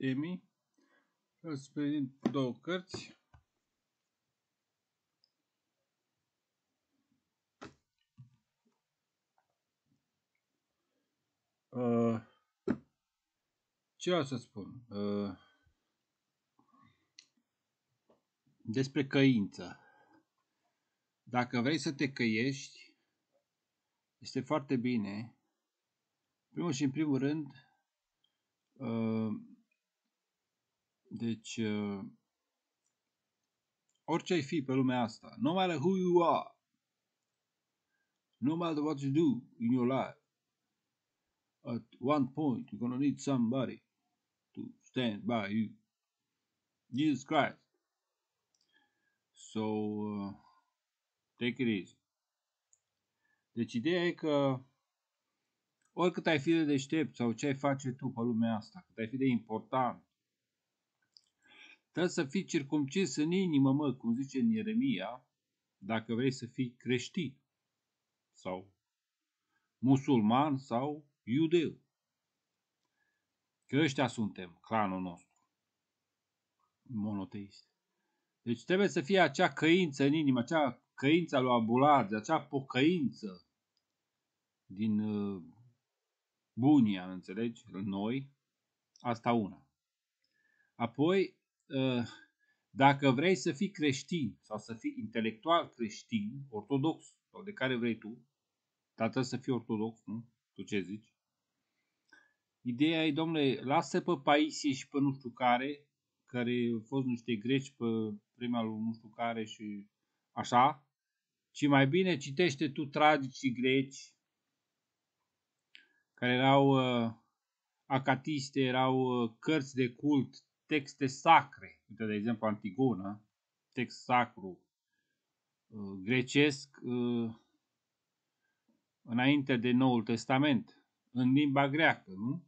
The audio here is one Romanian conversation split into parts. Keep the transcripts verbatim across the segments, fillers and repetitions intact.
Emi. O să prezint două cărți. Uh, ce vreau să spun? Uh, despre căință. Dacă vrei să te căiești, este foarte bine. Primul și în primul rând, uh, deci, uh, orice ai fi pe lumea asta, no matter who you are, no matter what you do in your life, at one point you're gonna need somebody to stand by you. Jesus Christ. So, uh, take it easy. Deci ideea e că oricât ai fi de deștept sau ce ai face tu pe lumea asta, cât ai fi de important, trebuie să fii circumcis în inimă, mă, cum zice în Ieremia, dacă vrei să fii creștin sau musulman sau iudeu. Că ăștia suntem, clanul nostru monoteist. Deci trebuie să fie acea căință în inimă, acea căință lui Abuladze, acea pocăință din uh, bunia, înțelegi? Noi, asta una. Apoi, uh, dacă vrei să fii creștin sau să fii intelectual creștin, ortodox sau de care vrei tu, dar trebuie să fii ortodox, nu? Tu ce zici? Ideea e, domnule, lasă pe Paisie și pe nu știu care, care au fost niște greci pe vremea lui nu știu care și așa, ci mai bine citește tu tragicii greci, care erau uh, acatiste, erau uh, cărți de cult, texte sacre. Uite, de exemplu, Antigona, text sacru uh, grecesc uh, înainte de Noul Testament, în limba greacă, nu?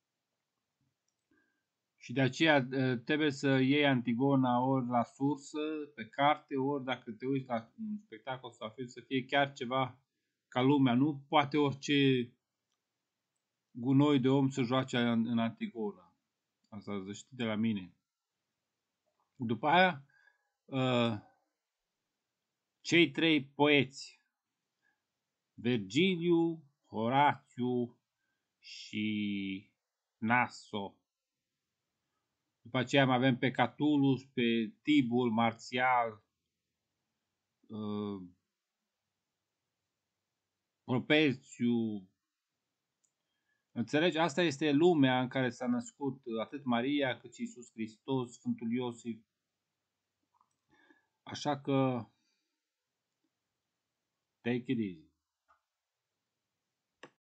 Și de aceea uh, trebuie să iei Antigona ori la sursă, pe carte, ori dacă te uiți la un spectacol sau film, să fie chiar ceva ca lumea. Nu poate orice gunoi de om să joace în, în Antigona. Asta să știi de la mine. După aia, uh, cei trei poeți, Vergiliu, Horațiu și Naso. După aceea mai avem pe Catulus, pe Tibul, Marțial, uh, Properțiu. Înțelegi? Asta este lumea în care s-a născut atât Maria cât și Iisus Hristos, Sfântul Iosif. Așa că take it easy.